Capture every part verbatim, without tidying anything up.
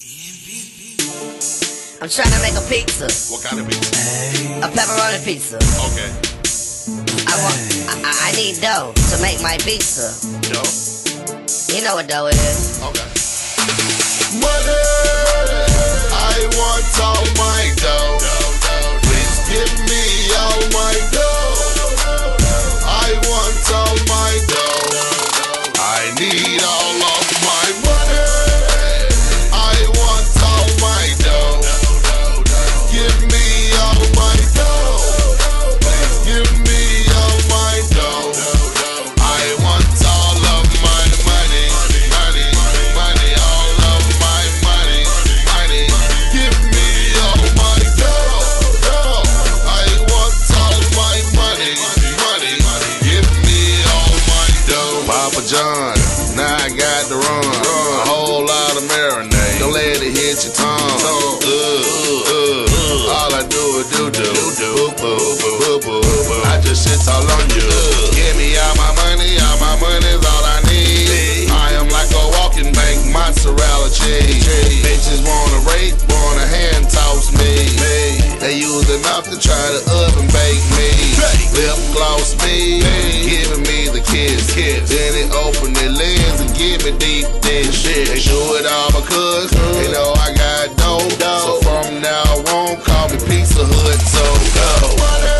I'm trying to make a pizza. What kind of pizza? A pepperoni pizza. Okay. I want. I, I need dough to make my pizza. Dough? You know what dough is. Okay. Money, I want all my dough. Please give me all my dough. I want all my dough. I need all of my money. I want all my dough. Give me all my dough. Please give me all my dough. I want all of my money. Money, money, all of my money. Money, give me all my dough. I want all my money. Money, give me all my dough. Papa John, now I got to run. A whole lot of marinade. Don't let it hit your tongue. Uh, uh, uh. All I do is do do. Boo boo boo boo boo. I just shit all on you. Give me all my money. All my money's all I need. I am like a walking bank, mozzarella cheese. Bitches wanna rape, wanna hand toss me. They use their mouth to try to oven bake me. Lip gloss me, giving me the kiss. Then it open their legs and give me deep dish. They do it all because they know I got dough. So from now on, call me Pizza Hut. So go.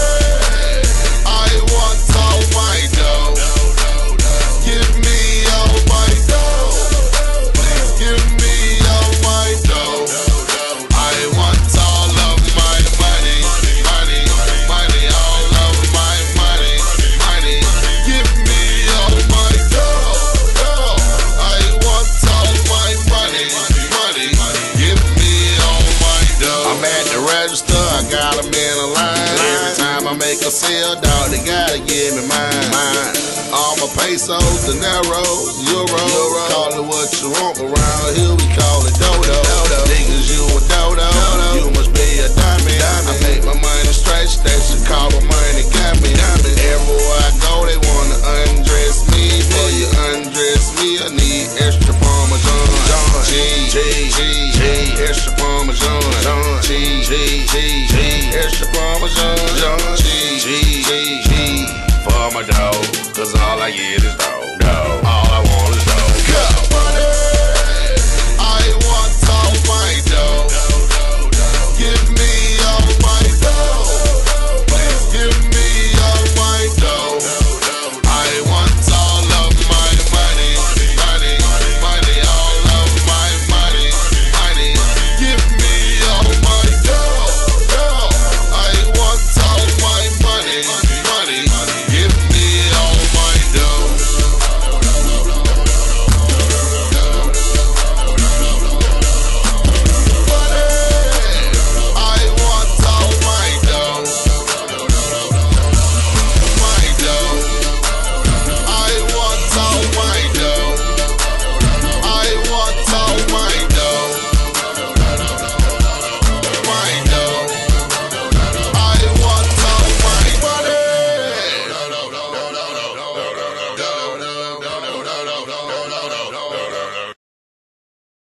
I want all my dough. Give me all my dough. Please give me all my dough. I want all of my money. Money, money, all of my money. Money, give me all my dough. I want all my money. Money, give me all my dough. I'm at the register, I got them in a line. Every time I make a sale, dog, they gotta give me mine. mine. All my pesos, dineros, euros, call it what you want around here.